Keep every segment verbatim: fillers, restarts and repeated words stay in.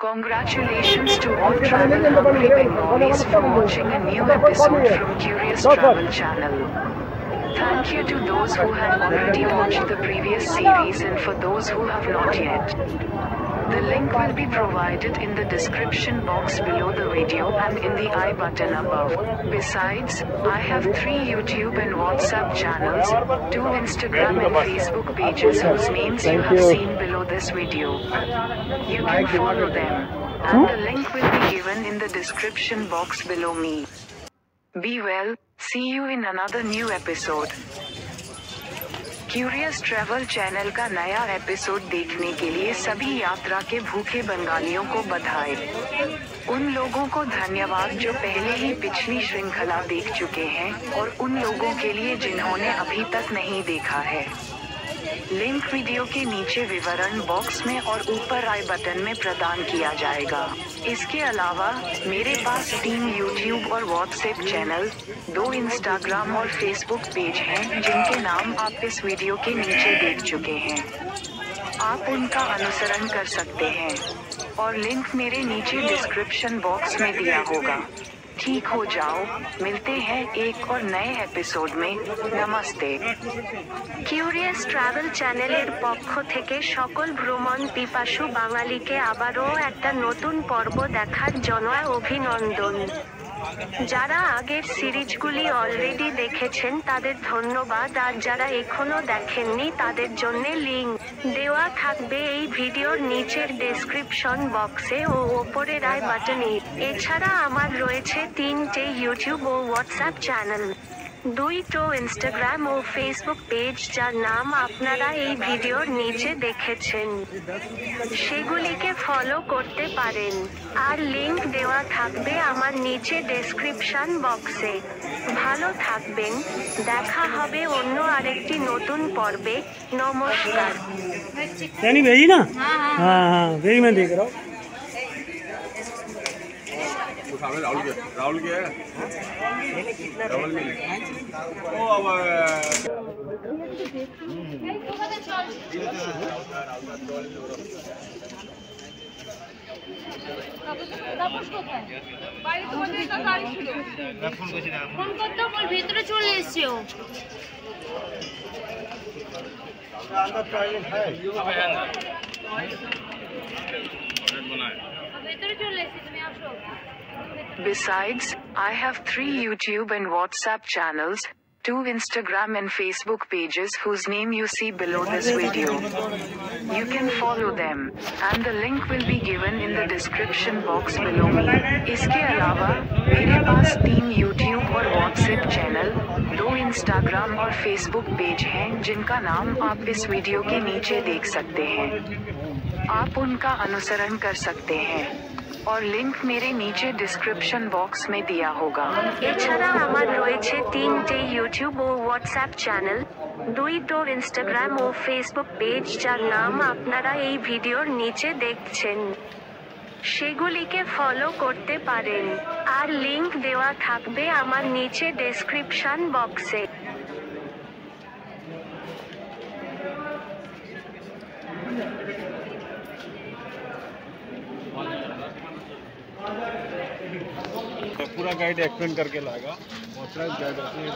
Congratulations to all travel hungry Bengalis for watching a new episode from Curious Travel Channel. Thank you to those who have already watched the previous series and for those who have not yet. The link will be provided in the description box below the video and in the I button above. Besides, I have three YouTube and WhatsApp channels, two Instagram and Facebook pages whose names you have seen below this video. You can follow them, and the link will be given in the description box below me. Be well, see you in another new episode. Curious travel channel का नया episode देखने के लिए सभी यात्रा के भूखे बंगालियों को बधाई। उन लोगों को धन्यवाद जो पहले ही पिछली श्रृंखला देख चुके हैं, और उन लोगों के लिए जिन्होंने अभी तक नहीं देखा है। लिंक वीडियो के नीचे विवरण बॉक्स में और ऊपर आई बटन में प्रदान किया जाएगा। इसके अलावा मेरे पास तीन यूट्यूब और व्हाट्सएप चैनल, दो इंस्टाग्राम और फेसबुक पेज हैं जिनके नाम आप इस वीडियो के नीचे देख चुके हैं। आप उनका अनुसरण कर सकते हैं, और लिंक मेरे नीचे डिस्क्रिप्शन बॉक्स में दिया होगा। ठीक हो जाओ, मिलते हैं एक और नए एपिसोड में। नमस्ते। কিউরিয়াস ট্রাভেল চ্যানেলের পক্ষ থেকে সকল ভ্রমণ পিপাসু বাঙালিকে আবারও একটা নতুন পর্ব দেখার জন্য অভিনন্দন। যারা আগের সিরিজগুলি অলরেডি দেখেছেন তাদের ধন্যবাদ, আর যারা এখনো দেখেননি তাদের জন্য লিংক দেওয়া থাকবে এই ভিডিওর নিচের ডেসক্রিপশন বক্সে ও ওপরের আই বাটনে। এছাড়া আমার রয়েছে তিনটে ইউটিউব ও হোয়াটসঅ্যাপ চ্যানেল, দুইটো ইনস্টাগ্রাম ও ফেসবুক পেজ যার নাম আপনারা এই ভিডিওর নিচে দেখেছেন। সেগুলিকে ফলো করতে পারেন, আর লিংক দেওয়া থাকবে আমার নিচে ডেসক্রিপশন বক্সে। ভালো থাকবেন, দেখা হবে অন্য আরেকটি নতুন পর্বে। নমস্কার। यानी भेजी ना? हाँ हाँ भेजी, मैं देख रहा हूँ। राहुल के राहुल के है राहुल मिले ओ अब তাপস কোথায়? বাইরে তোমাদের একটা গাড়ি ছিল, ফোন করেছিলাম, ফোন করতে বল, ভিতরে চলে এসেছে ও। अंदर टॉयलेट है ভিতরে চলে এসেছে, তুমি আসো। Besides, I have three YouTube and WhatsApp channels, two Instagram and Facebook pages whose name you see below this video. You can follow them, and the link will be given in the description box below me. इसके अलावा मेरे पास तीन YouTube और WhatsApp channel, दो Instagram और Facebook page हैं जिनका नाम आप इस वीडियो के नीचे देख सकते हैं। आप उनका अनुसरण कर सकते हैं, और लिंक मेरे नीचे डिस्क्रिप्शन बॉक्स में दिया होगा। এছাড়া আমার রয়েছে তিনটে ইউটিউব ও হোয়াটসঅ্যাপ চ্যানেল, দুইটো ইনস্টাগ্রাম ও ফেসবুক পেজ যার নাম আপনারা এই ভিডিওর নিচে দেখছেন। সেগুলিকে ফলো করতে পারেন, আর লিংক দেওয়া থাকবে আমার নিচে ডেসক্রিপশন বক্সে। पूरा गाइड एक्सप्लेन करके लाएगा। ऑथराइज्ड गाइड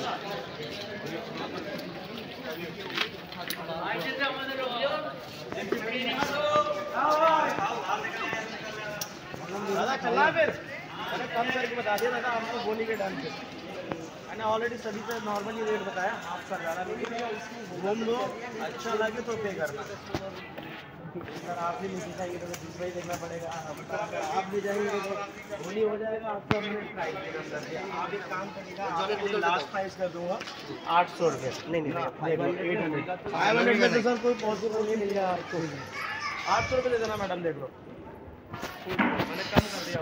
दादा चला फिर अरे कम करके बता दिया दादा, आपको बोली के डन पे मैंने ऑलरेडी सभी से नॉर्मली रेट बताया। आप कर रहा लेकिन घूम लो, अच्छा लगे तो पे करना। सर आप भी नहीं चाहिए तो दूसरा ही देखना पड़ेगा। आप भी जाएंगे तो होली हो जाएगा आपको। हमने प्राइस देना सर, आप एक काम करिएगा, आपको लास्ट प्राइस कर दूंगा आठ सौ रुपये। नहीं नहीं एट हंड्रेड फाइव हंड्रेड में तो सर कोई पॉसिबल नहीं मिल जाएगा आपको। आठ सौ रुपये दे देना मैडम, देख लो मैंने कम कर दिया।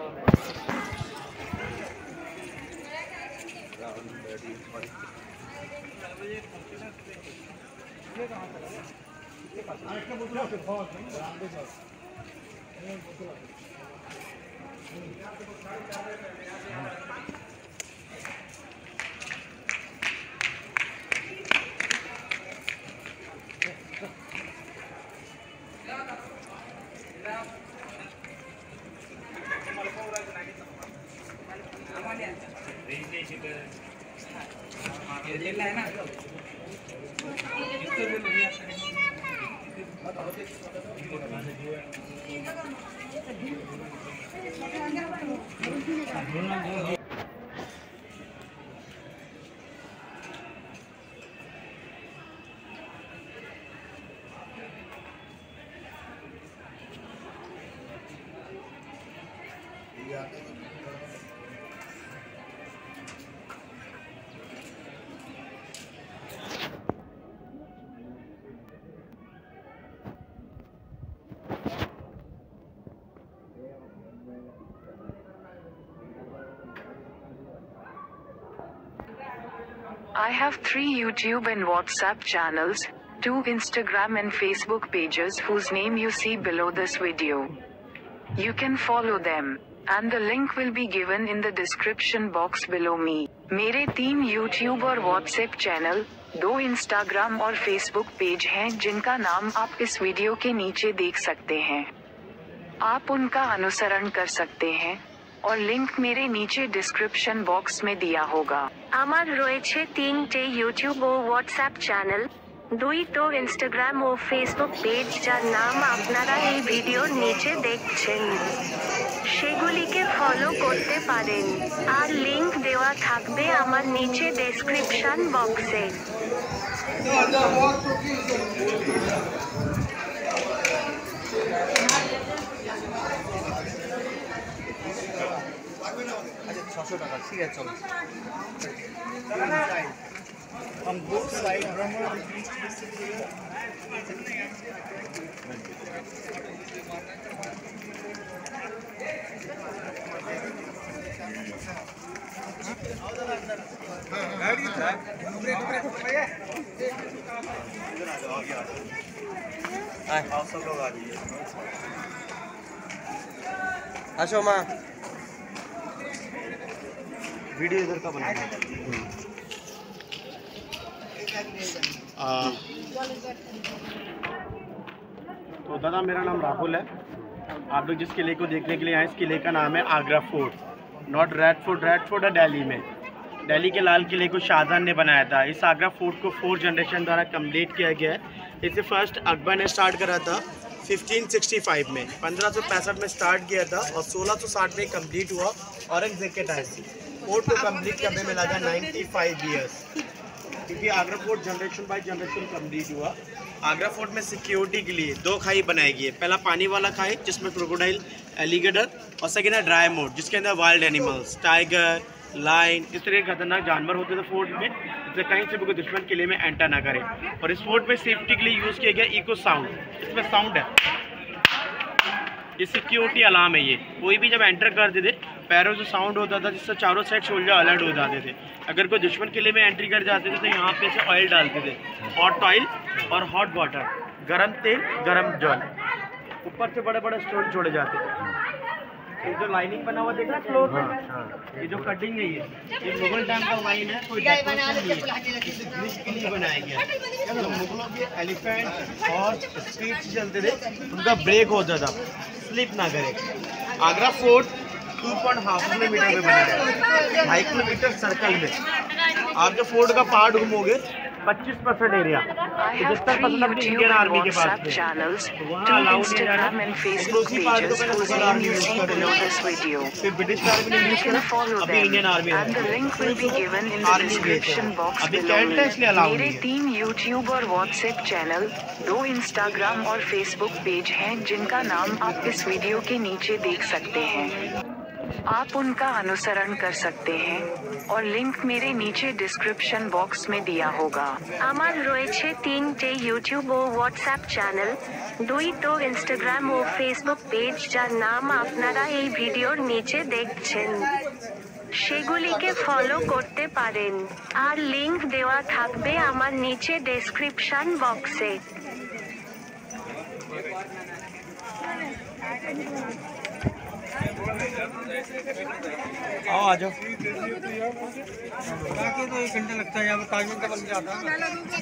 I have three YouTube and WhatsApp channels, two Instagram and Facebook pages whose name you see below this video. You can follow them, and the link will be given in the description box below me. मेरे तीन YouTube और WhatsApp channel, दो Instagram और Facebook page हैं जिनका नाम आप इस वीडियो के नीचे देख सकते हैं। आप उनका अनुसरण कर सकते हैं और लिंक मेरे नीचे डिस्क्रिप्शन बॉक्स में दिया होगा। আমার রয়েছে তিনটে ইউটিউব ও হোয়াটসঅ্যাপ চ্যানেল, দুই তো ইনস্টাগ্রাম ও ফেসবুক পেজ যার নাম আপনারা এই ভিডিওর নিচে দেখছেন। সেগুলিকে ফলো করতে পারেন, আর লিংক দেওয়া থাকবে আমার নিচে ডেসক্রিপশন বক্সে। छशो टाका ठीक है चलो हम दो साइड आप सब लोग आ जाइए। अच्छा माँ वीडियो इधर का बना तो दादा मेरा नाम राहुल है। आप लोग जिस किले को देखने के लिए आए, इस किले का नाम है Agra Fort, not Red Fort. Red Fort है दिल्ली में। दिल्ली के लाल किले को शाहजहां ने बनाया था। इस आगरा फोर्ट को फोर जनरेशन द्वारा कंप्लीट किया गया है। इसे फर्स्ट अकबर ने स्टार्ट करा था फिफ्टीन सिक्सटी फाइव में, पंद्रह सौ पैंसठ में स्टार्ट किया था और सोलह सौ साठ में कंप्लीट हुआ औरंगजेब के टाइम से। फोर्ट को कंप्लीट करने में लगा पचानवे इयर्स, क्योंकि Agra Fort generation by generation complete हुआ। आगरा फोर्ट में सिक्योरिटी के लिए दो खाई बनाई गई है। पहला पानी वाला खाई जिसमें क्रोकोडाइल, एलिगेटर, और सेकेंड है ड्राई मोड जिसके अंदर वाइल्ड एनिमल्स, टाइगर, लाइन, इस तरह के खतरनाक जानवर होते थे फोर्ट में, जिससे कहीं से भी कोई दुश्मन किले में एंटर ना करे। और इस फोर्ट में सेफ्टी के लिए यूज़ किया गया इको साउंड। इसमें साउंड है, ये सिक्योरिटी अलार्म है। ये कोई भी जब एंटर करते थे पैरों से साउंड होता था जिससे चारों साइड सोल्जर अलर्ट हो जाते थे। अगर कोई दुश्मन किले में एंट्री कर जाते थे तो यहाँ पे से ऑयल डालते थे, हॉट ऑयल और हॉट वाटर, गरम तेल, गरम जल, ऊपर से बड़े बड़े स्टोन छोड़े जाते थे। ये जो लाइनिंग बना हुआ देख रहा है फ्लोर में, ये जो कटिंग है ये ये मुगल टाइम का वाइन है, कोई डेकोरेशन नहीं है, इसे ग्रिप के लिए बनाया गया है। जो मुगलों के एलिफेंट और स्पीड से चलते थे उनका ब्रेक होता था, स्लिप ना करे। Agra Fort two point half kilometre में बना है, ढाई किलोमीटर सर्कल में। आप जो फोर्ट का पार्ट घूमोगे पच्चीस percent area, I have three YouTube and WhatsApp channels, two Instagram and Facebook pages whose name you see below this video. You can follow them, and the link will be given in the description box below me. मेरे तीन YouTube और WhatsApp channel, दो Instagram और Facebook page हैं जिनका नाम आप इस वीडियो के नीचे देख सकते हैं। आप उनका अनुसरण कर सकते हैं और लिंक मेरे नीचे डिस्क्रिप्शन बॉक्स में दिया होगा। আমার রয়েছে তিনটে ইউটিউব ও হোয়াটসঅ্যাপ চ্যানেল, দুই তো ইনস্টাগ্রাম ও ফেসবুক পেজ যার নাম আপনারা এই ভিডিওর নিচে দেখছেন। সেগুলিকে ফলো করতে পারেন, আর লিংক দেওয়া থাকবে আমার নিচে ডেসক্রিপশন বক্সে। आओ आ जाओ। बाकी तो एक घंटा लगता है, यहाँ पर टाइमिंग का बन जाता है।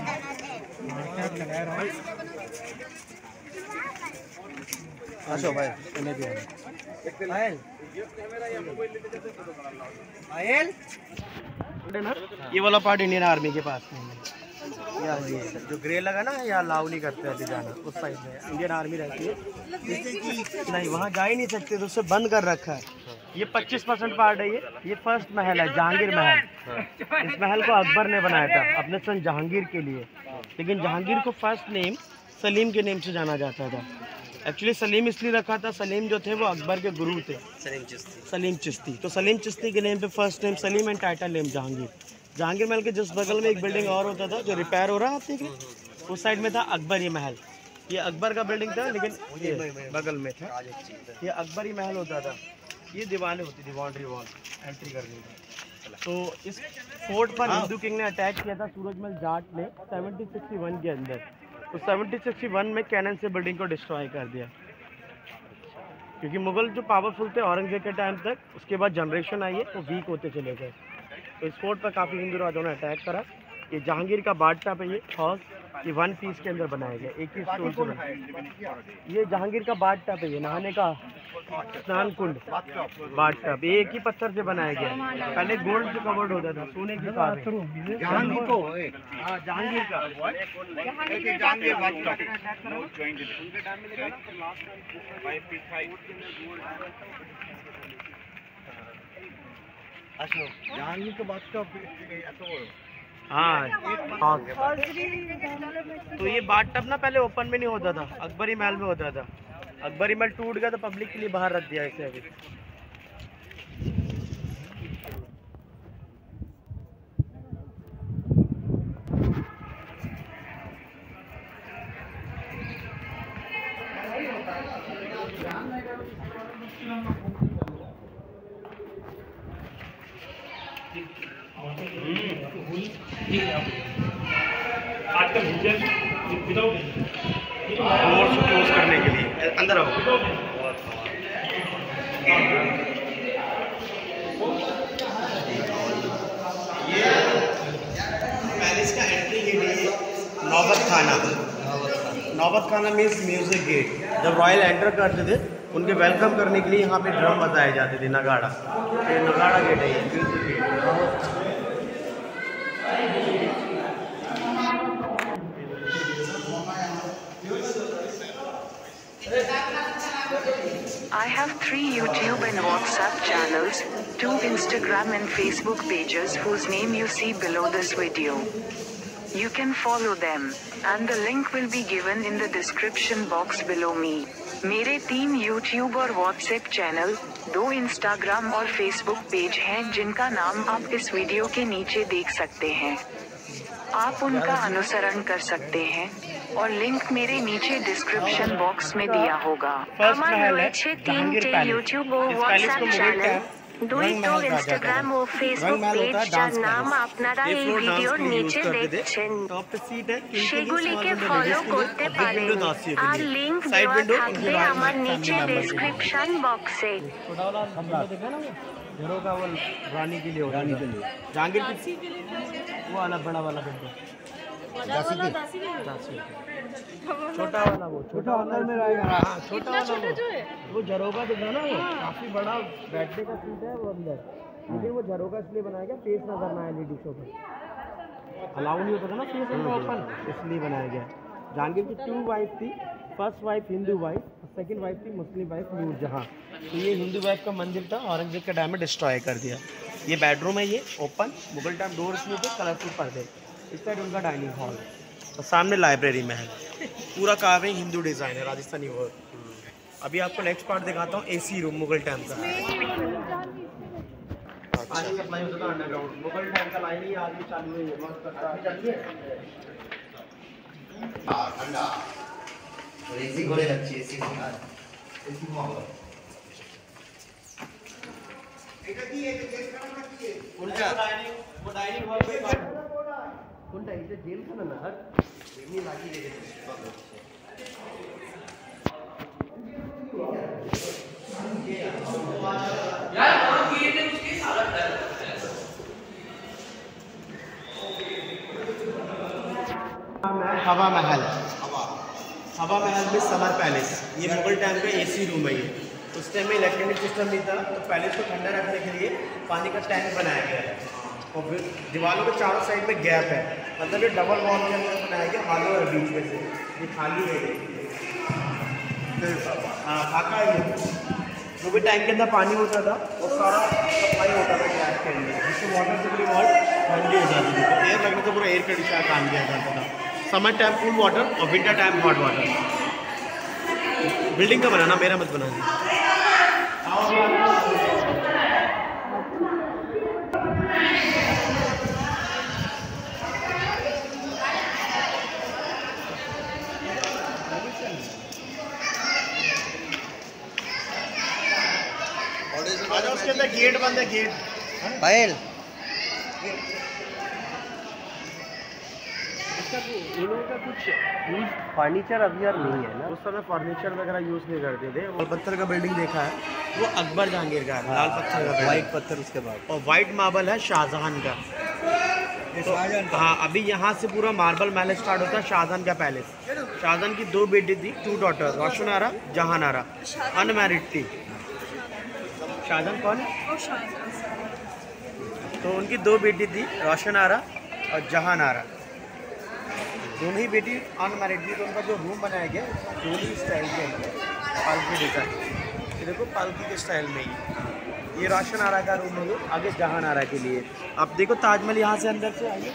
अच्छा भाई आयल आयल ना ये वाला पार्ट इंडियन आर्मी के पास नहीं है। या ये जो ग्रे लगा ना, या अलाउ नहीं करते अभी जाना उस साइड में, इंडियन आर्मी रहती है, जैसे कि नहीं वहाँ जा ही नहीं सकते तो उसे बंद कर रखा है। ये पच्चीस परसेंट पार्ट है। ये ये फर्स्ट महल है, जहांगीर महल। इस महल को अकबर ने बनाया था अपने सन जहांगीर के लिए, लेकिन जहांगीर को फर्स्ट नेम सलीम के नेम से जाना जाता था। एक्चुअली सलीम इसलिए रखा था, सलीम जो थे वो अकबर के गुरु थे, सलीम चिश्ती। सलीम चिश्ती तो सलीम चिश्ती के नेम पे first name Salim and title name Jahangir. Jahangir Mahal के जिस बगल में एक बिल्डिंग और होता था जो रिपेयर हो रहा है, आप देख रहे हैं, उस साइड में था अकबरी महल। ये अकबर का बिल्डिंग था, लेकिन ये बगल में था, ये अकबरी महल होता था। ये दीवारें होती थी, बाउंड्री वॉल एंट्री करने की। तो इस फोर्ट पर हिंदू किंग ने अटैक किया था सूरजमल जाट ने सेवनटीन सिक्सटी वन के अंदर। तो सेवनटीन सिक्सटी वन में कैनन से बिल्डिंग को डिस्ट्रॉय कर दिया, क्योंकि मुगल जो पावरफुल थे औरंगजेब के टाइम तक, उसके बाद जनरेशन आई है तो वीक होते चले गए। तो इस फोर्ट पर काफ़ी हिंदू राजाओं ने अटैक करा। ये जहांगीर का बाथ टब है, ये हाउस, ये वन पीस के अंदर बनाया गया, एक ही स्टोन से बना। ये जहांगीर का बाथ टब है, ये नहाने का स्नान कुंड बाथ टब, ये एक ही पत्थर से बनाया गया। पहले गोल्ड से कवर्ड होता था, सोने के साथ। जहांगीर को हाँ जहांगीर का जहांगीर का बाथ टब हाँ। तो ये बाथ टब ना पहले ओपन में नहीं होता था, अकबरी महल में होता था। अकबरी महल टूट गया तो पब्लिक के लिए बाहर रख दिया इसे अभी। डोर से क्लोज करने के लिए अंदर आओ। ये पैलेस का एंट्री गेट है, नौबत Khana. Naubat Khana means music gate. जब रॉयल एंटर करते थे उनके वेलकम करने के लिए यहाँ पे ड्रम बजाए जाते थे, नगाड़ा। ये नगाड़ा गेट है, ये music gate. I have three YouTube and WhatsApp channels, two Instagram and Facebook pages whose name you see below this video. You can follow them, and the link will be given in the description box below me. मेरे तीन YouTube और WhatsApp channel, दो Instagram और Facebook page हैं जिनका नाम आप इस वीडियो के नीचे देख सकते हैं। आप उनका अनुसरण कर सकते हैं और लिंक मेरे नीचे डिस्क्रिप्शन बॉक्स में दिया होगा। আমার রয়েছে তিনটে ইউটিউব ও হোয়াটসঅ্যাপ চ্যানেল, দুইটো ইনস্টাগ্রাম ও ফেসবুক পেজ যার নাম আপনারা এই ভিডিওর নিচে দেখছেন, সেগুলিকে ফলো করতে পারেন আর লিংক দেওয়া থাকবে আমার নিচে ডেসক্রিপশন বক্সে। झरोका वो रानी के लिए, रानी के लिए जहांगीर की वो वाला बड़ा वाला बिल्डिंग, छोटा वाला वो छोटा अंदर में रहेगा। हाँ छोटा वाला वो वो झरोका दिख रहा ना, वो काफी बड़ा बैठने का सीट है वो अंदर, लेकिन वो झरोका इसलिए बनाया गया फेस नजर ना आए लेडीजों पर, अलाउ नहीं होता था ना फेस ओपन, इसलिए बनाया गया। जहांगीर की टू वाइफ थी, first wife Hindu wife, second wife थी मुस्लिम वाइफ नूरजहां। तो ये हिंदू वाइफ का मंदिर था, औरंगजेब के टाइम में डिस्ट्रॉय कर दिया। ये बेडरूम है, ये ओपन, मुगल टाइम डोर्स नहीं थे, कलरफुल पर्दे। इस साइड उनका डाइनिंग हॉल और सामने लाइब्रेरी में है, पूरा कार्विंग हिंदू डिज़ाइन है, राजस्थानी वर्क। अभी आपको नेक्स्ट पार्ट दिखाता हूँ, एसी रूम मुगल टाइम का। पानी सप्लाई होता था अंडरग्राउंड, मुगल टाइम का लाइन ही आज भी चालू है, मस्त चलिए। ठंडा और एसी घोड़े अच्छी एसी एसी माहौल उल्टा वो डाइनिंग हॉल पे उल्टा इसे जेल का ना हर नहीं लागी ले यार और किए थे उसकी हालत है। हवा महल, हवा महल में समर पैलेस, ये मुगल टाइम का एसी रूम है। ये उस टाइम में इलेक्ट्रॉनिक सिस्टम नहीं था, तो पैलेस को ठंडा रखने के लिए पानी का टैंक बनाया गया है। और फिर दीवारों के चारों साइड में गैप है, मतलब ये डबल वॉल के अंदर बनाया गया, खाली है बीच में से, ये खाली है। हाँ फाका है ये, जो भी टैंक के अंदर पानी होता था वो सारा सप्लाई होता था गैस के अंदर, जिससे वाटर से पूरी वॉल ठंडी हो जाती थी। तो एयर लगने से पूरा एयर कंडीशनर काम किया जाता था। समर टाइम कूल वाटर और winter time hot water. Building का बनाना, मेरा मत बनाना। उसके अंदर गेट बंद है, गेट पायल का कुछ फर्नीचर अभी यार नहीं है ना, उस समय फर्नीचर वगैरह यूज़ नहीं करते थे। लाल पत्थर का बिल्डिंग देखा है, वो अकबर जहांगीर का है, लाल पत्थर का वाइट पत्थर उसके बाद, और वाइट मार्बल है शाहजहां का। तो हाँ, अभी यहाँ से पूरा मार्बल महल स्टार्ट होता है, शाहजहां का पैलेस। शाहजहां की दो बेटी थी, टू डॉटर, रोशन आरा, जहान आरा, अनमैरिड थी। शाहजहां कौन है? तो उनकी दो बेटी थी, रोशन आरा और जहान आरा, दोनों ही बेटी अनमैरिड थी। तो उनका जो रूम बनाया गया डोली स्टाइल के अंदर, पालकी डिजाइन, ये देखो पालकी के स्टाइल में ही। ये रोशन आरा का रूम है, आगे जहान आरा के लिए। अब देखो ताजमहल यहाँ से अंदर से आइए,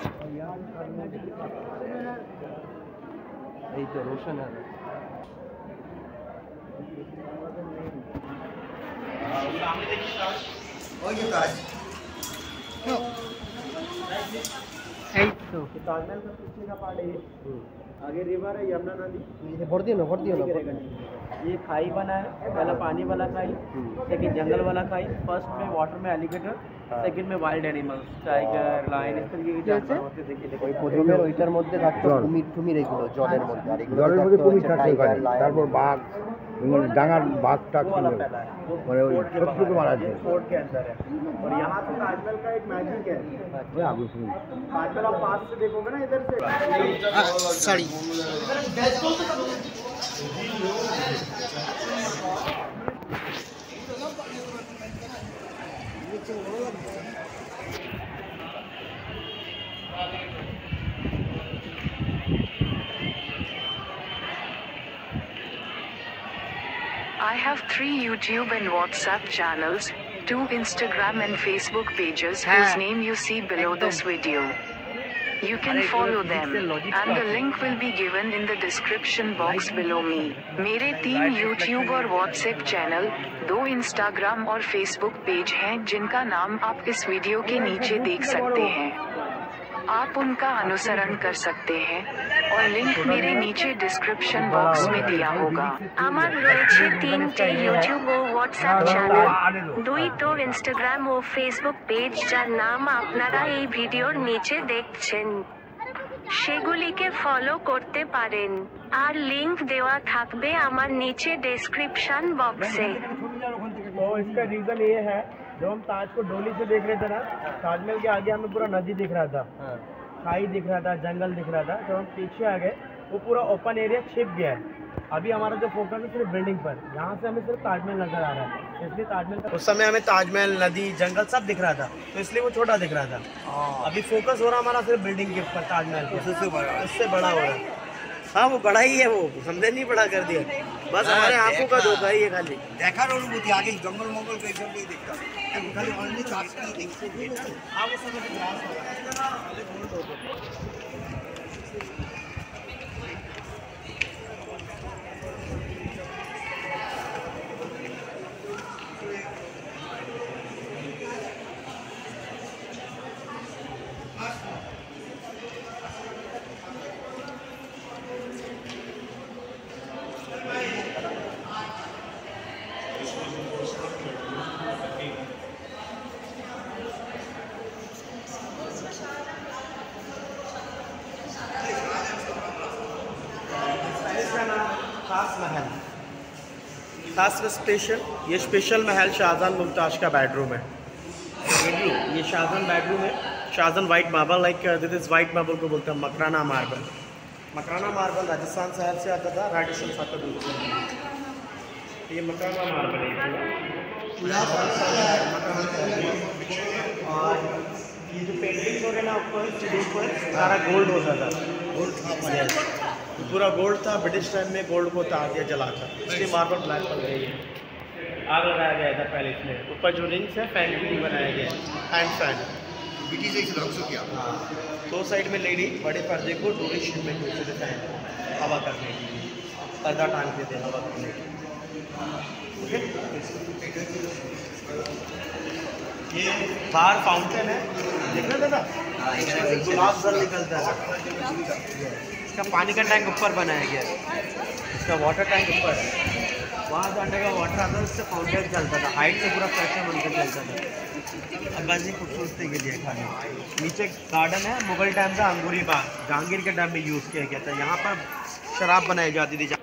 यही तो रोशन आरा। ताजमहल का पीछे का पार्ट है, आगे रिवर है यमुना नदी, भर दियो ना, भर दियो ना। ये खाई बना है, पहला पानी वाला खाई, सेकंड जंगल वाला खाई, फर्स्ट में वाटर में एलिगेटर, सेकंड में वाइल्ड एनिमल्स, टाइगर, लायन, इस तरीके के जानवर होते देखिए। ওই প্রথমে ওইটার মধ্যে থাকতো কুমির টুমির, এগুলো জলের মধ্যে, আর এগুলো জলের মধ্যে কুমির থাকতো টাইগার, ওখানে, লায়ন। তারপর বাঘ, ডাঙার বাঘটা वो वाला पहला है, वो মানে ওই फोर्ट के শত্রুকে बाहर মারার है, জন্য। फोर्ट के अंदर है। और यहाँ से ताजमहल का एक मैजिक है, ওই আগুন শুনি। ताजमहल आप पास से देखोगे ना इधर से, sorry I have three YouTube and WhatsApp channels, two Instagram and Facebook pages whose name you see below this video. You can follow them, and the link will be given in the description box below me. मेरे तीन YouTube और WhatsApp channel, दो Instagram और Facebook page हैं जिनका नाम आप इस वीडियो के नीचे देख सकते हैं। आप उनका अनुसरण कर सकते हैं और लिंक मेरे नीचे डिस्क्रिप्शन बॉक्स में दिया होगा। আমার রয়েছে তিনটে ইউটিউব ও হোয়াটসঅ্যাপ চ্যানেল, দুইটো ইনস্টাগ্রাম ও ফেসবুক পেজ যার নাম আপনারা এই ভিডিওর নিচে দেখছেন। সেগুলিকে ফলো করতে পারেন, আর লিংক দেওয়া থাকবে আমার নিচে ডেসক্রিপশন বক্সে। तो इसका रीज़न ये है, जब हम ताज को डोली से देख रहे थे ना, ताजमहल के आगे हमें पूरा नदी दिख रहा था, खाई दिख रहा था, जंगल दिख रहा था। जब हम पीछे आ गए वो पूरा ओपन एरिया छिप गया है। अभी हमारा जो फोकस है सिर्फ बिल्डिंग पर, यहाँ से हमें सिर्फ ताजमहल नजर आ रहा है, इसलिए ताजमहल उस समय हमें ताजमहल, नदी, जंगल सब दिख रहा था, तो इसलिए वो छोटा दिख रहा था। अभी फोकस हो रहा हमारा सिर्फ बिल्डिंग के ऊपर, ताजमहल उससे बड़ा, उससे बड़ा हो रहा है। हाँ वो बड़ा ही है, वो हमने नहीं बड़ा कर दिया, बस हमारे आंखों का धोखा है ये खाली। দেখার অনুভূতি, আগে জঙ্গল মঙ্গল এইসবই দেখতাম, এখন খালি অনলি চাষটাই দেখছি। हाँ वो सब ग्रास होगा। खास महल, खास में स्पेशल, ये स्पेशल महल शाहजहां मुमताज का बेडरूम है। ये शाहजहां बेडरूम है, Shahjahan white marble, like this is white marble को बोलते हैं मकराना मार्बल। मकराना मार्बल राजस्थान शहर से आता था, राजस्थान फातूर। ये मकराना मार्बल है, और ये जो पेंटिंग हो रहे ना ऊपर सीढ़ी पर सारा गोल्ड होता था, गोल्ड था Yes. पूरा गोल्ड था। ब्रिटिश टाइम में गोल्ड को उतार दिया जला था, इसलिए मार्बल ब्लैक बन गई है। आग लगाया गया था पहले इसमें। ऊपर जो रिंग्स है फैन के लिए बनाया गया, हैंड फैन। ब्रिटिश एक रख सो किया। हाँ, दो साइड में लेडी बड़े पर्दे को डोरी शेप में घुसे थे फैन हवा करने के लिए, पर्दा टांगते थे हवा करने के लिए। ये बाहर फाउंटेन है, देखना दादा, गुलाब जल निकलता है। इसका पानी का टैंक ऊपर बनाया गया है, इसका वाटर टैंक ऊपर है। वहाँ जाने का वाटर आता है, उससे फाउंटेन चलता था, हाइट से पूरा प्रेशर बनकर चलता था। अब बस ये खूबसूरती के लिए खाने। नीचे गार्डन है, मुगल टाइम का अंगूरी बाग, जहांगीर के टाइम में यूज़ किया गया था। यहाँ पर शराब बनाई जाती थी।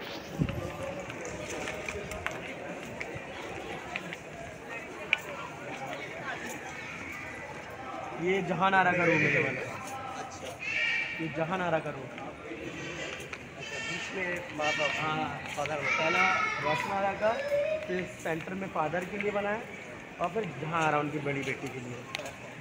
ये जहान आरा का रूम है वाला, ये जहान आरा का रूम। बीच में माँ बाप, हाँ फादर, पहला रोशन आरा का, फिर सेंटर में फादर के लिए बनाया और फिर जहां आरा उनकी बड़ी बेटी के लिए।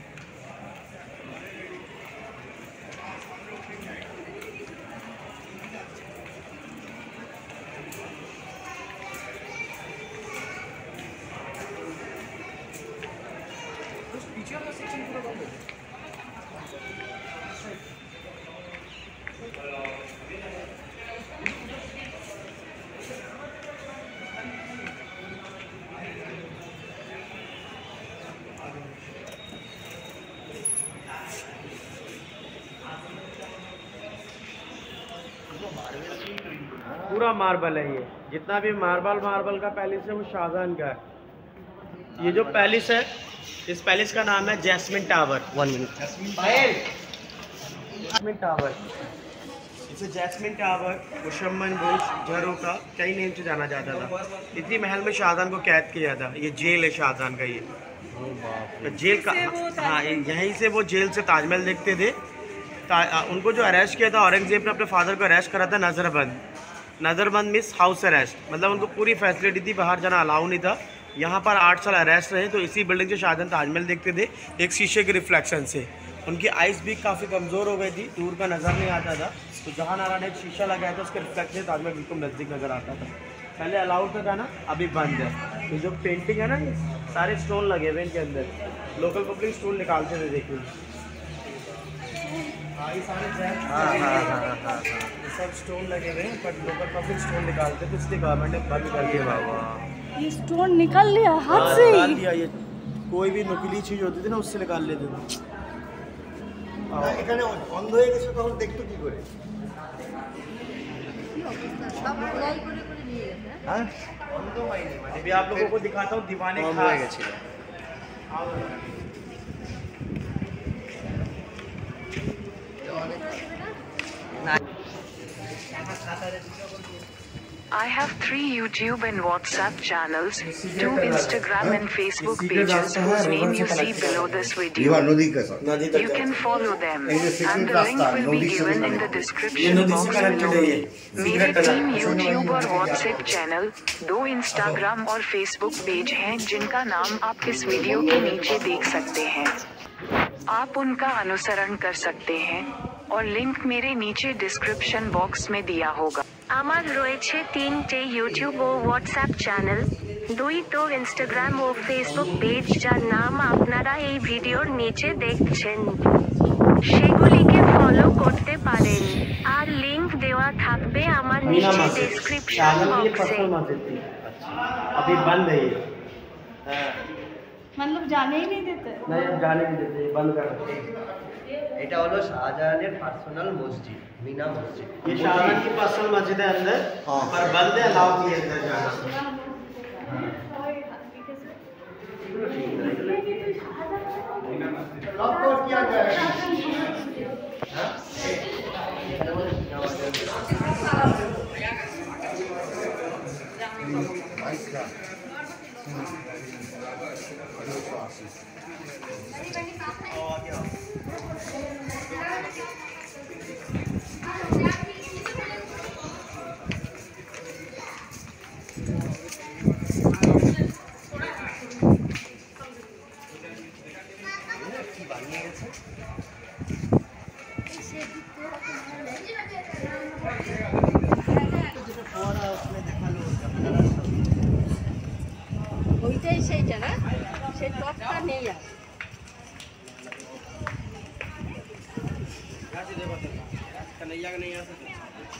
पूरा मार्बल है ये, जितना भी मार्बल मार्बल का पैलेस है वो शाहजहां का है। ये जो पैलेस है, इस पैलेस का नाम है jasmine tower. One minute jasmine tower, इसे जैस्मिन टावर, मुशम्मन बुर्ज, झरोखा, कई नेम से जाना जाता था। इसी महल में शाहजहां को कैद किया था। ये जेल है शाहजहां का, ये तो जेल का, हाँ यहीं से वो जेल से ताजमहल देखते थे। उनको जो अरेस्ट किया था औरंगजेब ने, अपने फादर को अरेस्ट करा था नज़रबंद। नज़रबंद मीन्स हाउस अरेस्ट, मतलब उनको पूरी फैसिलिटी थी, बाहर जाना अलाउ नहीं था। यहाँ पर आठ साल अरेस्ट रहे, तो इसी बिल्डिंग से शाहजहां ताजमहल देखते थे, एक शीशे के रिफ्लेक्शन से। उनकी आइज़ भी काफ़ी कमज़ोर हो गई थी, दूर का नज़र नहीं आता था, तो जहां आरा ने एक शीशा लगाया था, उसके रिफ्लेक्शन से ताजमहल बिल्कुल नज़दीक नज़र आता था। पहले अलाउड था ना, अभी बंद है। तो जो पेंटिंग है ना, सारे स्टोन लगे हुए इनके अंदर, लोकल पब्लिक स्टोन निकालते थे। देखिए हाँ, ये सारे सब स्टोन लगे हुए हैं, पर लोकल पब्लिक स्टोन निकालते थे, इसलिए गवर्नमेंट ने बंद कर दिया। बाबा ये स्टोन निकाल लिया हाथ से, निकाल लिया। ये कोई भी नुकीली चीज होती थी ना, उससे निकाल लेते थे। এখানে বন্ধ হয়ে গেছে, তখন দেখতো কি করে? हाँ अभी आप लोगों को दिखाता हूँ दीवाने खास। I have three YouTube and WhatsApp channels, two Instagram and Facebook pages whose name you see below this video. You can follow them, and the link will be given in the description box below. मेरे तीन YouTube और WhatsApp channel, दो Instagram और Facebook page हैं, जिनका नाम आप इस वीडियो के नीचे देख सकते हैं। आप उनका अनुसरण कर सकते हैं और लिंक मेरे नीचे डिस्क्रिप्शन बॉक्स में दिया होगा। আমার রয়েছে তিনটে ইউটিউব ও হোয়াটসঅ্যাপ চ্যানেল, দুই তো ইনস্টাগ্রাম ও ফেসবুক পেজ, যার নাম আপনারা এই ভিডিওর নিচে দেখছেন। সেগুলিকে ফলো করতে পারেন, আর লিংক দেওয়া থাকবে আমার নিচে ডেসক্রিপশন বক্সে। अभी बंद है ये, मतलब जाने ही नहीं देते। नहीं अब जाने नहीं देते, बंद कर रखे। এটা হলো শাহজাহানের পার্সোনাল মসজিদ, মিনা মসজিদ। ये शाहजहां की पर्सनल मस्जिद है अंदर, पर बंद है, अलाउ नहीं है अंदर जाना। लॉक कर किया गया है। বানিয়ে গেছে এইটাই সেইটা না সেই টপটা নেই আর कन्हैया का नहीं आ सकता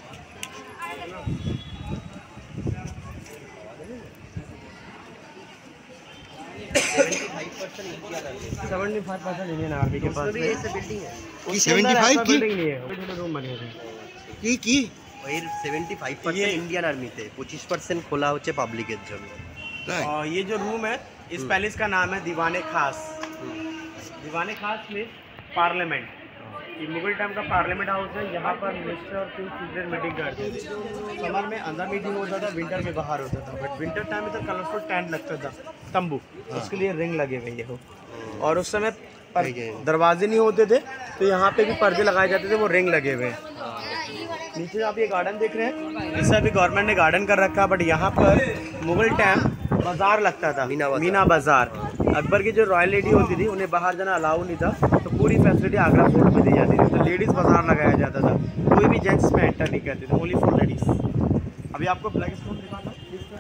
seventy five percent Indian army के पास बिल्डिंग है सेवेंटी फाइव की बिल्डिंग नहीं है रूम बने हुए কি কি এর seventy five percent Indian army थे पच्चीस परसेंट খোলা হচ্ছে পাবলিকের জন্য और ये जो रूम है इस पैलेस का नाम है दीवाने खास दीवाने खास में पार्लियामेंट ये मुगल टाइम का पार्लियामेंट हाउस है। यहाँ पर मिनिस्टर और किंग सीक्रेट मीटिंग करते थे। समर में अंदर मीटिंग होता था, विंटर में बाहर होता था। बट विंटर टाइम में तो कलरफुल टेंट लगता था, तंबू, उसके लिए रिंग लगे हुए हो। और उस समय दरवाजे नहीं होते थे तो यहाँ पे भी पर्दे लगाए जाते थे, वो रिंग लगे हुए हैं। नीचे आप ये गार्डन देख रहे हैं, इसे अभी गवर्नमेंट ने गार्डन कर रखा है। बट यहाँ पर मुगल टाइम बाजार लगता था, मीना बाजार, मीना बाजार। अकबर की जो रॉयल लेडी होती थी उन्हें बाहर जाना अलाउ नहीं था, तो पूरी फैसिलिटी आगरा फोर्ट में दी जाती थी। तो लेडीज़ बाजार लगाया जाता था, कोई भी जेंट्स में एंटर नहीं करते थे, ओनली फॉर लेडीज़। अभी आपको ब्लैक स्टोन दिखाना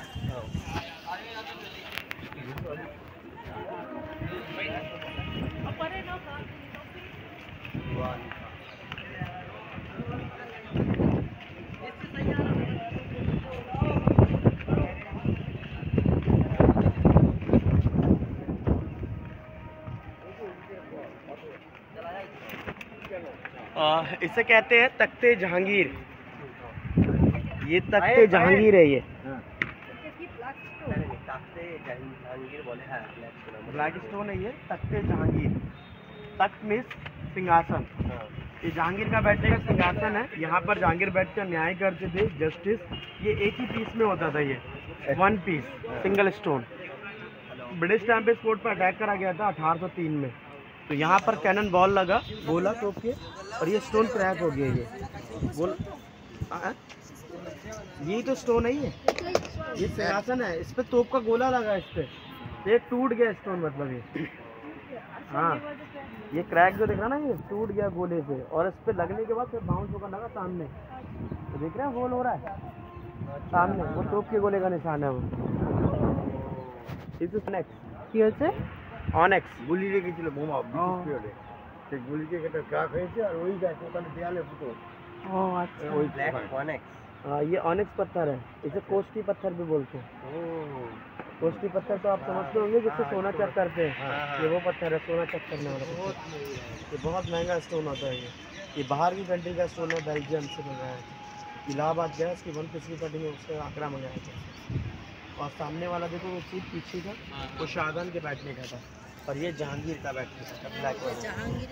इसे कहते हैं तख्ते जहांगीर। ये तख्ते जहांगीर है, ये ब्लैक स्टोन है, ये तख्ते जहांगीर। तख्त मीन्स सिंहासन। ये जहांगीर का बैठने का सिंहासन है। यहाँ पर जहांगीर बैठ कर न्याय करते थे, जस्टिस। ये एक ही पीस में होता था, ये one piece single stone. British time पे फोर्ट पर अटैक करा गया था अठारह सौ तीन में। तो यहाँ पर कैनन बॉल लगा, गोला टोक के, और ये स्टोन क्रैक हो गया। ये गोल यही तो स्टोन है, ये ये सिंहासन है, इस पे तोप का गोला लगा, इस पे ये टूट गया स्टोन, मतलब ये हाँ ये क्रैक जो दिख रहा ना, ये टूट गया गोले से। और इस पे लगने के बाद फिर बाउंस होकर लगा सामने, तो देख रहे हैं गोल हो रहा है सामने, वो तोप के गोले का निशान है वो। इस কি হচ্ছে অনেক্স গুলি রেখেছিল বোমা ব্রিটিশ পিরিয়ডে, সেই গুলিকে কেটে ক্র্যাক হয়েছে আর ওই দেখো ওখানে দেয়ালে ফুটো। ও আচ্ছা, ওই ব্ল্যাক অনেক্স। हाँ ये ऑनिक्स पत्थर है, इसे कोष्टी पत्थर भी बोलते हैं। कोष्टी पत्थर तो आप समझते होंगे जिससे सोना चेक करते हैं, ये वो पत्थर है सोना चेक करने वाला पत्थर। ये बहुत महंगा स्टोन होता है। ये ये बाहर की कंट्री का स्टोन है, बेल्जियम से मंगाया था। इलाहाबाद गया, उसकी वन पीस की कटिंग उससे आगरा मंगाया था। और सामने वाला देखो वो सीट पीछे था, वो शाहजहां के बैठने का था, और ये जहांगीर का बैठने का था, ब्लैक वाला। जहांगीर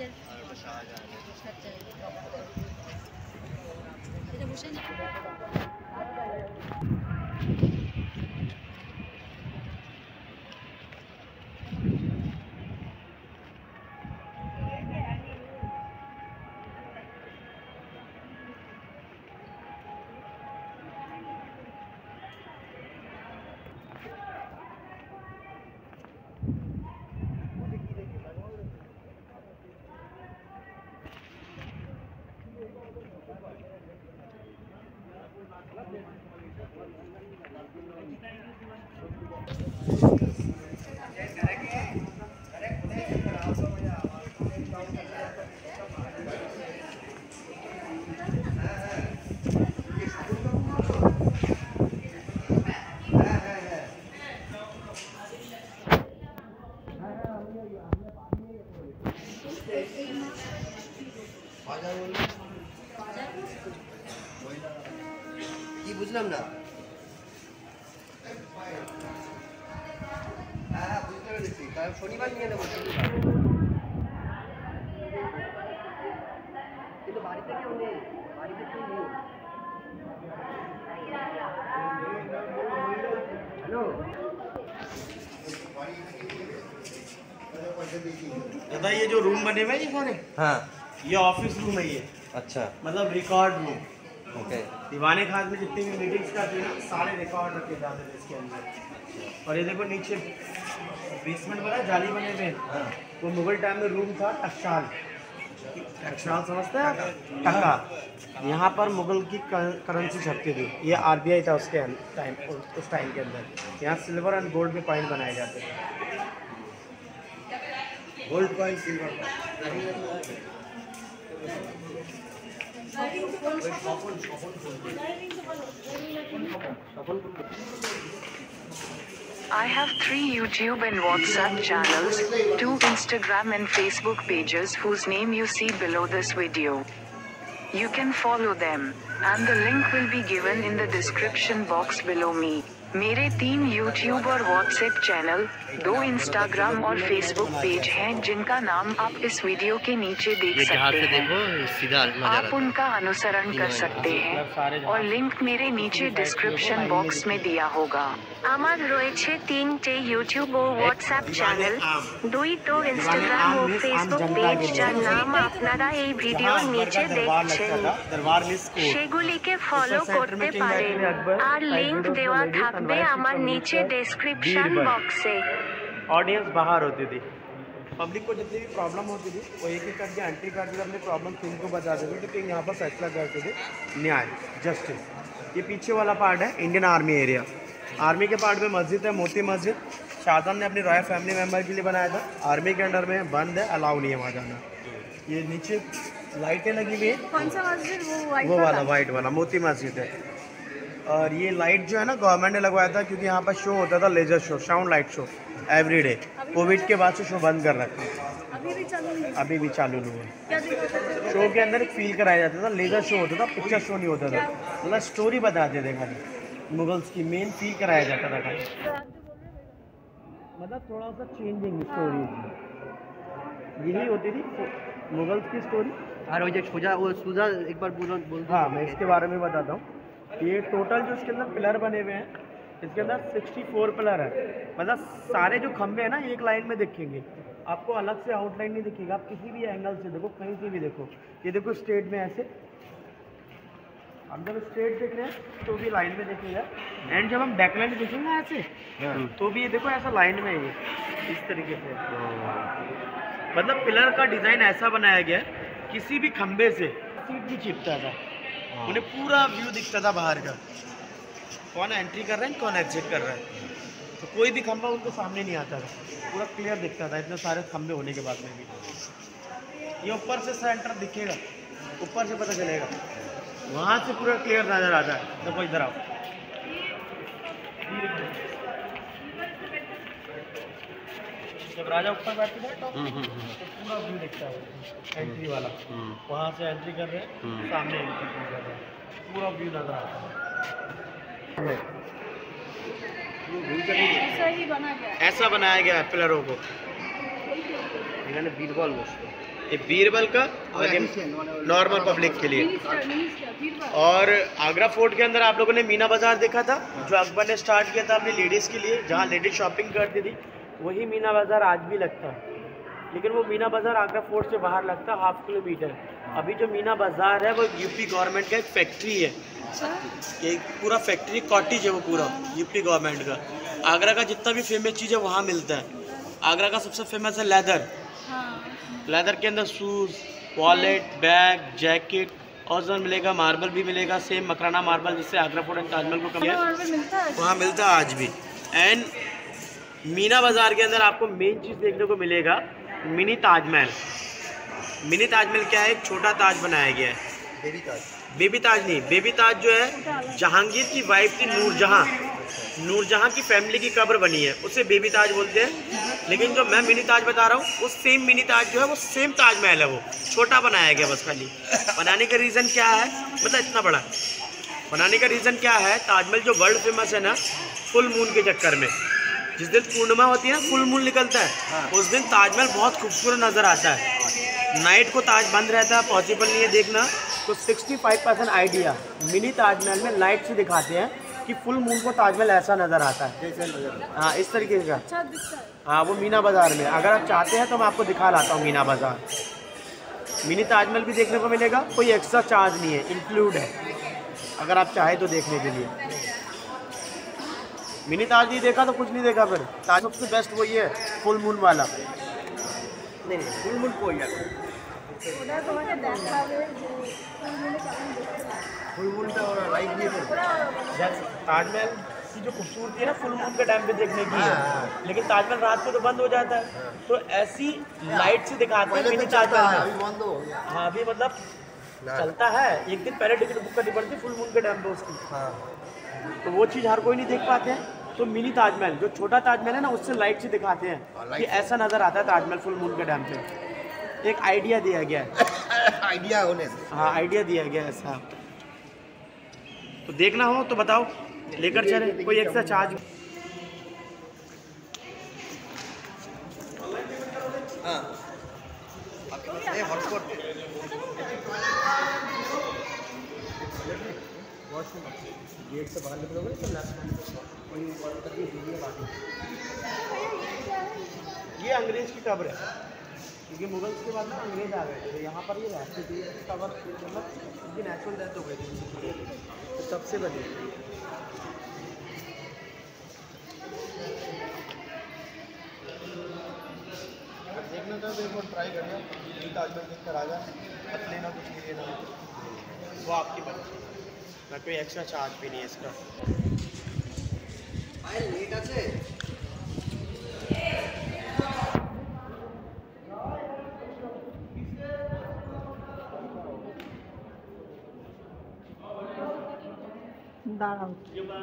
কি বুঝলাম না। হ্যাঁ বুঝতে পেরেছি, কারণ শনিবার নিয়ে নেবো, কিন্তু বাড়িতে কেউ নেই, বাড়িতে কেউ নেই। হ্যালো दादा, ये जो रूम बने हुए हैं ये सारे, हाँ ये ऑफिस रूम है। ये अच्छा, मतलब रिकॉर्ड रूम। ओके। दीवाने खास में जितनी भी मीटिंग्स का थे ना, सारे रिकॉर्ड रखे जाते थे इसके अंदर। और ये देखो नीचे बेसमेंट बना, जाली बने हुए, वो मुगल टाइम में रूम था टकसाल। अक्षराल समझते हैं टका। यहाँ पर मुगल की करेंसी छपती थी, ये आरबीआई था उसके टाइम, उस टाइम के अंदर। यहाँ सिल्वर एंड गोल्ड के कॉइन बनाए जाते थे। Gold coin, silver I have three YouTube and WhatsApp channels, two Instagram and Facebook pages whose name you see below this video. You can follow them, and the link will be given in the description box below me. मेरे तीन YouTube और WhatsApp channel, दो Instagram और Facebook page हैं जिनका नाम आप इस वीडियो के नीचे देख सकते हैं। आप उनका अनुसरण कर सकते हैं और लिंक मेरे नीचे डिस्क्रिप्शन बॉक्स में दिया होगा। আমার রয়েছে তিনটে ইউটিউব ও হোয়াটসঅ্যাপ চ্যানেল, দুইটো ইনস্টাগ্রাম ও ফেসবুক পেজ যার নাম আপনারা এই ভিডিওর নিচে দেখছেন। সেগুলিকে ফলো করতে পারেন আর লিংক দেওয়া থাকবে আমার নিচে ডেসক্রিপশন বক্সে। ऑडियंस बाहर होती थी, पब्लिक को जितनी भी प्रॉब्लम होती थी वो एक एक करके एंट्री करके अपनी प्रॉब्लम किंग को बताते थे, तो किंग यहाँ पर फैसला करते थे, न्याय, जस्टिस। ये पीछे वाला पार्ट है इंडियन आर्मी एरिया। आर्मी के पार्ट में मस्जिद है, मोती मस्जिद, शाहजहां ने अपनी रॉयल फैमिली मेम्बर के लिए बनाया था। आर्मी के अंडर में बंद है, अलाउ नहीं है वहाँ जाना। ये नीचे लाइटें लगी हुई है, कौन सा मस्जिद? वो वाइट वो वाला वाइट वाला मोती मस्जिद है। और ये लाइट जो है ना गवर्नमेंट ने लगवाया था, क्योंकि यहाँ पर शो होता था laser show, sound light show every day. Covid के बाद से शो बंद कर रखा है, अभी भी चालू नहीं है। अभी भी चालू नहीं है। क्या दिक्कत है? शो के अंदर एक फील कराया जाता था, लेजर शो होता था, पिक्चर शो नहीं होता था, मतलब स्टोरी बताते थे खाली, मुगल्स की मेन फील कराया जाता था खाली, मतलब थोड़ा सा चेंजिंग स्टोरी यही होती थी मुगल्स की स्टोरी। और वो जो सुजा वो सुजा एक बार बोलो बोल। हाँ, मैं इसके बारे में बताता हूँ। ये टोटल जो इसके अंदर पिलर बने हुए हैं, इसके अंदर चौंसठ पिलर है, मतलब सारे जो खंभे हैं ना एक लाइन में दिखेंगे, आपको अलग से आउटलाइन नहीं दिखेगा। आप किसी भी एंगल से देखो, कहीं से भी देखो, ये देखो स्ट्रेट में ऐसे, हम जब स्ट्रेट देख रहे हैं तो भी लाइन में दिखेगा, एंड जब हम बैकलाइन देखेंगे ऐसे तो भी ये देखो ऐसा लाइन में है, इस तरीके से। मतलब पिलर का डिज़ाइन ऐसा बनाया गया है, किसी भी खंभे से सीट भी छिपता था, उन्हें पूरा व्यू दिखता था बाहर का, कौन एंट्री कर रहा है कौन एग्जिट कर रहा है, तो कोई भी खंभा उनको सामने नहीं आता था, पूरा क्लियर दिखता था इतने सारे खंभे होने के बाद में भी। ये ऊपर से सेंटर दिखेगा, ऊपर से पता चलेगा, वहाँ से पूरा क्लियर नज़र आता है। देखो इधर आओ, जब राजा ऊपर बैठते थे तो पूरा व्यू दिखता है, एंट्री वाला, वहाँ से एंट्री कर रहे हैं, सामने एंट्री कर रहे हैं, पूरा व्यू नजर आता है। ऐसा ही बना गया, ऐसा बनाया गया है पिलरों को। এখানে বীরবল বসতো, ये बीरबल का नॉर्मल पब्लिक के लिए। और आगरा फोर्ट के अंदर आप लोगों ने मीना बाजार देखा था, जो अकबर ने स्टार्ट किया था अपनी लेडीज़ के लिए, जहाँ लेडीज शॉपिंग करती थी, वही मीना बाजार आज भी लगता है, लेकिन वो मीना बाजार आगरा फोर्ट से बाहर लगता है, हाफ किलोमीटर। अभी जो मीना बाजार है वो यूपी गवर्नमेंट का एक फैक्ट्री है, एक पूरा फैक्ट्री कॉटेज है वो पूरा यूपी गवर्नमेंट का। आगरा का जितना भी फेमस चीज़ है वहाँ मिलता है। आगरा का सबसे फेमस है लेदर, लेदर के अंदर शूज़, वॉलेट, बैग, जैकेट, और जो मिलेगा मार्बल भी मिलेगा, सेम मकराना मार्बल जिससे आगरा फोर्ट एंड ताजमहल को कम है, वहाँ मिलता है आज भी। एंड मीना बाज़ार के अंदर आपको मेन चीज़ देखने को मिलेगा मिनी ताजमहल। मिनी ताजमहल क्या है? एक छोटा ताज बनाया गया है, बेबी ताज। बेबी ताज नहीं, बेबी ताज जो है जहांगीर की वाइफ थी नूरजहां, नूरजहां की फैमिली की कब्र बनी है, उसे बेबी ताज बोलते हैं। लेकिन जो मैं मिनी ताज बता रहा हूँ वो सेम मिनी ताज जो है वो सेम ताजमहल है, वो छोटा बनाया गया बस खाली। बनाने का रीज़न क्या है? मतलब इतना बड़ा बनाने का रीज़न क्या है? ताजमहल जो वर्ल्ड फेमस है ना, फुल मून के चक्कर में, जिस दिन पूर्णिमा होती है ना, फुल मून निकलता है, उस दिन ताजमहल बहुत खूबसूरत नज़र आता है। नाइट को ताज बंद रहता है, पॉसिबल नहीं है देखना, तो पैंसठ परसेंट आइडिया मिनी ताजमहल में लाइट से दिखाते हैं कि फुल मून को ताजमहल ऐसा नज़र आता है, हाँ इस तरीके का। हाँ वो मीना बाज़ार में, अगर आप चाहते हैं तो मैं आपको दिखा लाता हूँ मीना बाज़ार। मिनी ताजमहल भी देखने को मिलेगा, कोई एक्स्ट्रा चार्ज नहीं है, इंक्लूड है, अगर आप चाहें तो देखने के लिए। मिनी ताज नहीं देखा तो कुछ नहीं देखा फिर। ताज सबसे बेस्ट वही है फुल मून वाला। नहीं नहीं फुल मून कोई है, ওটা তোমাকে দেখাবে যে ফুলগুলো কেমন দেখতে লাগে। फुल मून पे और लाइट नहीं है। ताजमहल की जो खूबसूरती है ना फुल मून के टाइम पे देखने की है, लेकिन ताजमहल रात को तो बंद हो जाता है, तो ऐसी लाइट से दिखाते हैं मिनी ताजमहल। अभी बंद हो गया। हाँ अभी मतलब चलता है, एक दिन पहले टिकट बुक करनी पड़ती है फुल मून के टाइम पे उसकी। हाँ तो वो चीज़ हर कोई नहीं देख पाते हैं, तो मिनी ताजमहल जो छोटा ताजमहल है ना उससे लाइट से दिखाते हैं कि ऐसा नज़र आता है ताजमहल फुल मून के टाइम पे। एक आइडिया दिया गया है। आइडिया होने से हाँ आइडिया दिया गया है ऐसा। तो देखना हो तो बताओ, लेकर चले, कोई एक्स्ट्रा चार्ज? हाँ ये हॉटस्पॉट गेट से बाहर निकलोगे तो ये अंग्रेज की कब्र है, क्योंकि मुगल्स के बाद ना अंग्रेज आ गए थे यहाँ पर, ये रहते थे कब्र, मतलब इनकी नेचुरल डेथ हो गई थी तो तब से बनी। देखना चाहो तो एक बार ट्राई करना, ताजमहल देख कर आ जाए, मत लेना कुछ नहीं लेना, वो आपकी बात, ना कोई एक्स्ट्रा चार्ज भी नहीं है इसका। लेट আছে দাঁড়াও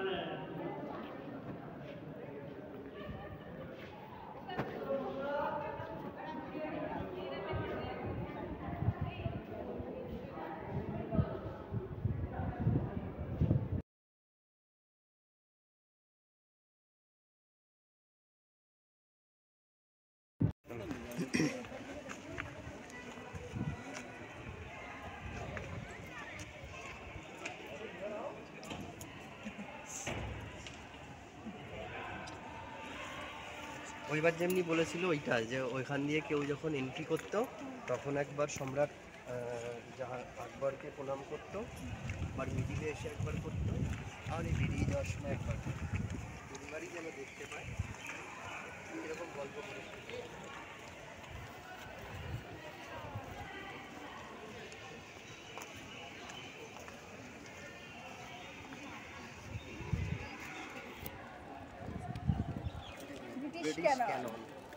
ওইবার যেমনি বলেছিল ওইটা যে ওইখান দিয়ে কেউ যখন এন্ট্রি করতো তখন একবার সম্রাট জাহান আকবরকে প্রণাম করতো, আবার মিডিলে এসে একবার করতো, আর এই বেরিয়ে যাওয়ার সময় একবার পরিবারই যেন দেখতে পায় এরকম গল্প করেছিল। British cannon.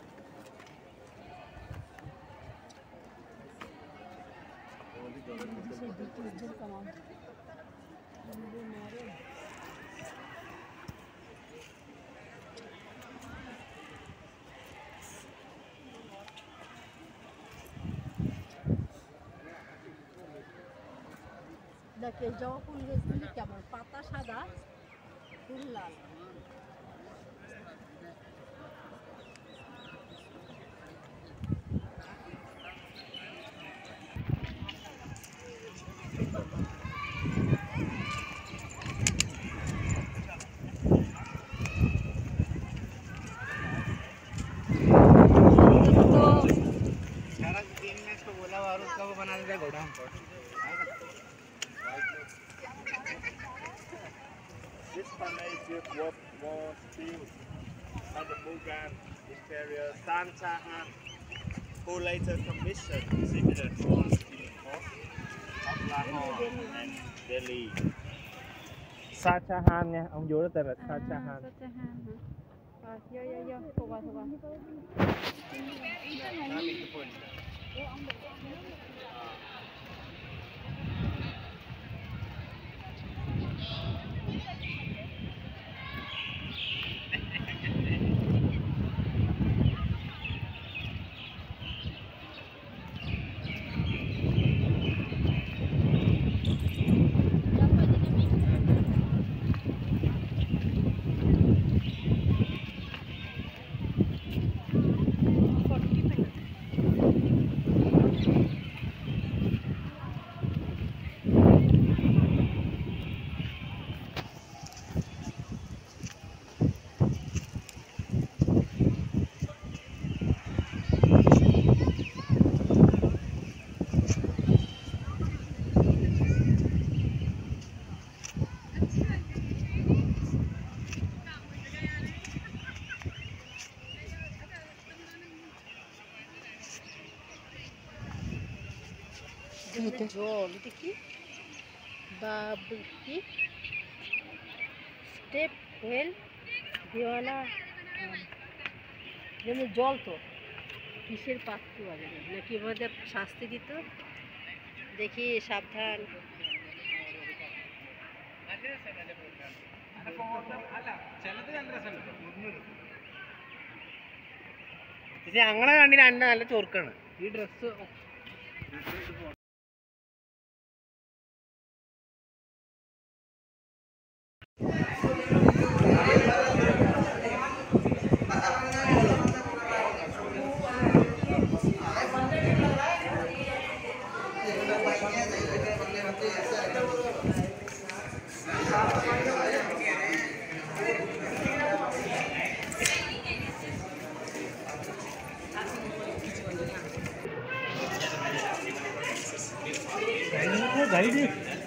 দেখ এই জবা ফুল গাছগুলি কেমন, পাতা সাদা ফুল লাল। This Malaysia was was built by the Mughal Imperial Shah Jahan, who later commissioned similar tools in the court of Lahore and Delhi. Shah Jahan nha, ông vua đó tên là Shah Jahan. Rồi, vô vô vô, thu qua thu qua. জল এটা কি বাব কি step well দেওয়ালা যেমন জল তো কিসের পাত্র আগে নাকি আমাদের শাস্তি দিত দেখি সাবধান അങ്ങനെ കണ്ടിന് അന്ന നല്ല ചൊറുക്കാണ് ഈ dress guide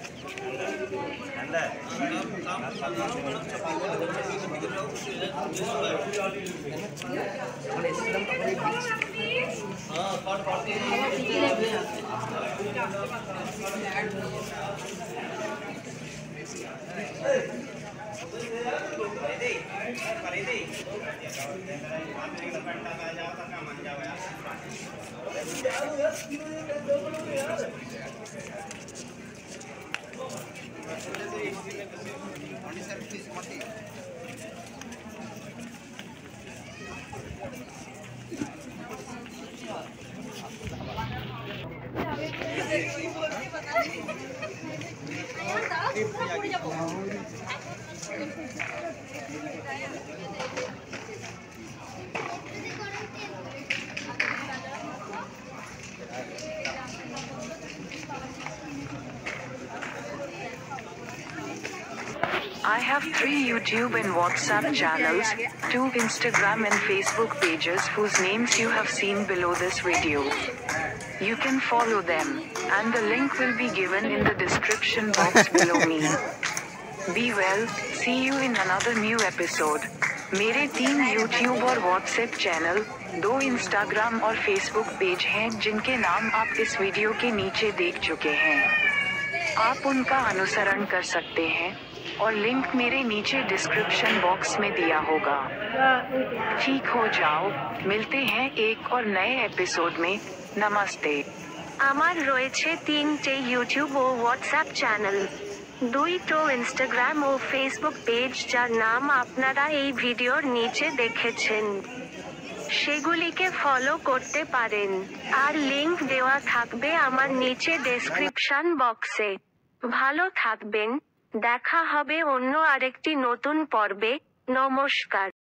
I have three YouTube and WhatsApp channels, two Instagram and Facebook pages whose names you have seen below this video. You can follow them, and the link will be given in the description box below me. Be well, see you in another new episode. मेरे तीन YouTube और WhatsApp channel, दो Instagram और Facebook page हैं जिनके नाम आप इस वीडियो के नीचे देख चुके हैं। आप उनका अनुसरण कर सकते हैं और लिंक मेरे नीचे डिस्क्रिप्शन बॉक्स में दिया होगा। ठीक हो जाओ, मिलते हैं एक और नए एपिसोड में। नमस्ते। আমার রয়েছে তিনটে ইউটিউব ও হোয়াটসঅ্যাপ চ্যানেল, দুইটো ইনস্টাগ্রাম ও ফেসবুক পেজ যার নাম আপনারা এই ভিডিওর নিচে দেখেছেন। সেগুলিকে ফলো করতে পারেন, আর লিংক দেওয়া থাকবে আমার নিচে ডেসক্রিপশন বক্সে। ভালো থাকবেন, দেখা হবে অন্য আরেকটি নতুন পর্বে। নমস্কার।